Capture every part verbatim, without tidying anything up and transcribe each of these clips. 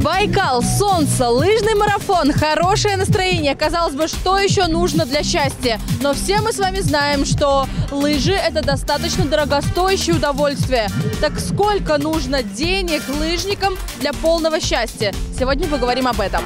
Байкал, солнце, лыжный марафон, хорошее настроение. Казалось бы, что еще нужно для счастья? Но все мы с вами знаем, что лыжи – это достаточно дорогостоящее удовольствие. Так сколько нужно денег лыжникам для полного счастья? Сегодня поговорим об этом.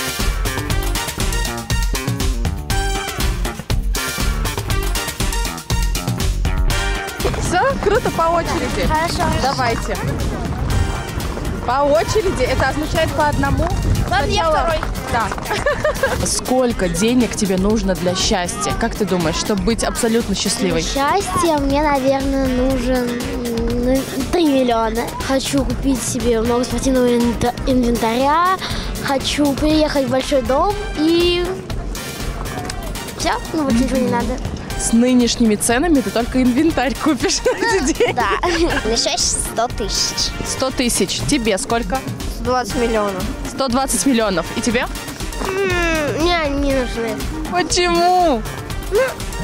Все, круто, по очереди. Хорошо. Давайте. По очереди. Это означает по одному? Ладно, я второй. Да. Сколько денег тебе нужно для счастья? Как ты думаешь, чтобы быть абсолютно счастливой? Счастье мне, наверное, нужен три миллиона. Хочу купить себе много спортивного инвентаря. Хочу переехать в большой дом и все, ну вот ничего не надо. С нынешними ценами ты только инвентарь купишь на эти деньги. Да. На счастье сто тысяч. сто тысяч. Тебе сколько? сто двадцать миллионов. сто двадцать миллионов. И тебе? Мне не нужны. Почему? Ну,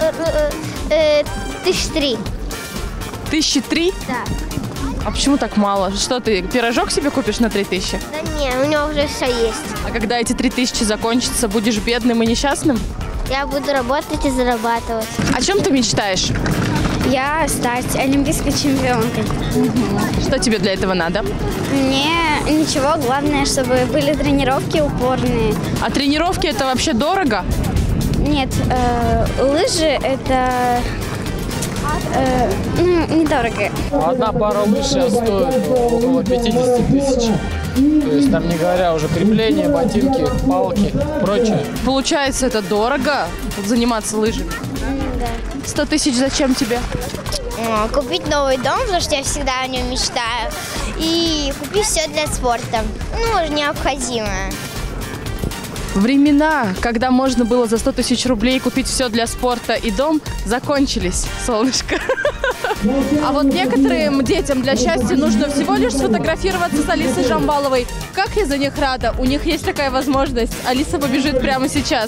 тысячи три. Тысячи три? Да. А почему так мало? Что ты, пирожок себе купишь на три тысячи? Да не, у него уже все есть. А когда эти три тысячи закончатся, будешь бедным и несчастным? Я буду работать и зарабатывать. О чем ты мечтаешь? Я стать олимпийской чемпионкой. Что тебе для этого надо? Мне ничего, главное, чтобы были тренировки упорные. А тренировки это вообще дорого? Нет, э, лыжи это э, ну, недорого. Одна пара лыж сейчас стоит около пятидесяти тысяч. То есть там, не говоря уже крепления, ботинки, палки, прочее. Получается, это дорого заниматься лыжами? Да. Сто тысяч зачем тебе? Купить новый дом, потому что я всегда о нем мечтаю. И купить все для спорта. Ну, необходимое. Времена, когда можно было за сто тысяч рублей купить все для спорта и дом, закончились, солнышко. А вот некоторым детям для счастья нужно всего лишь сфотографироваться с Алисой Жамбаловой. Как я за них рада. У них есть такая возможность. Алиса побежит прямо сейчас.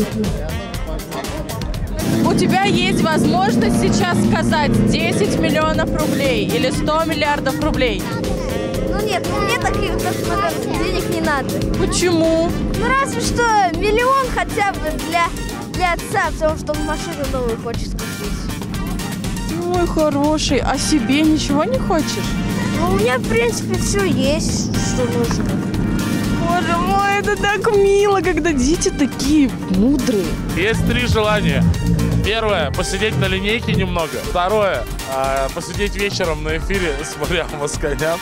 У тебя есть возможность сейчас сказать десять миллионов рублей или сто миллиардов рублей. Ну нет, мне таких много денег не надо. Почему? Ну разве что миллион хотя бы для, для отца, потому что он машину новую хочет купить. Ой, хороший. А себе ничего не хочешь? Ну у меня в принципе все есть, что нужно. Боже мой, это так мило, когда дети такие мудрые. Есть три желания. Первое – посидеть на линейке немного. Второе – посидеть вечером на эфире с Мариам Москанян.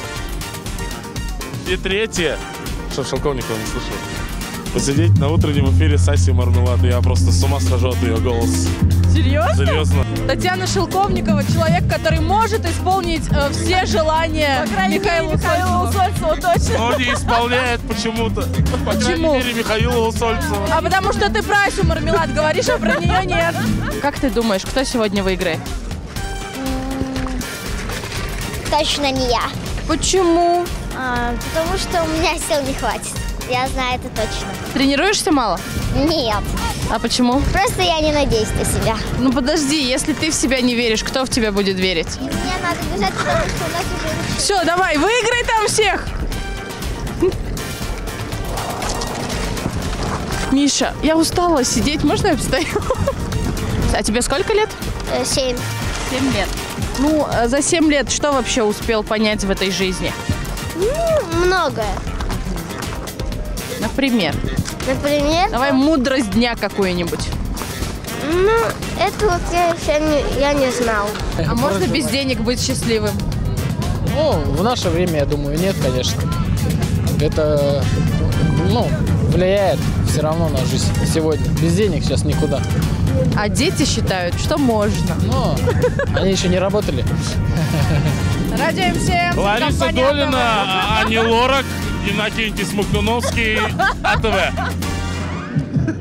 И третье, что Шелковникова не слышал, посидеть на утреннем эфире с Асей Мармелад. Я просто с ума схожу от ее голоса. Серьезно? Серьезно. Татьяна Шелковникова – человек, который может исполнить э, все желания Михаила Усольцева. Точно. Но не исполняет почему-то. По крайней мере, Михаила Усольцева. А потому что ты про Асю Мармелад говоришь, а про нее нет. Как ты думаешь, кто сегодня выиграет? Точно не я. Почему? А, потому что у меня сил не хватит. Я знаю это точно. Тренируешься мало? Нет. А почему? Просто я не надеюсь на себя. Ну подожди, если ты в себя не веришь, кто в тебя будет верить? Мне надо бежать, потому что у нас уже... Все, давай, выиграй там всех! Миша, я устала сидеть, можно я встаю? А тебе сколько лет? Э, семь. Семь лет. Ну, за семь лет что вообще успел понять в этой жизни? Ну, многое. Например? Например? Давай мудрость дня какую-нибудь. Ну, это вот я еще не, я не знал. А можно без денег быть счастливым? Ну, в наше время, я думаю, нет, конечно. Это, ну, влияет все равно на жизнь сегодня. Без денег сейчас никуда. А дети считают, что можно. Но они еще не работали. Радио эм си эм. Лариса Долина, Ани Лорак, Иннокентий Смоктуновский, АТВ.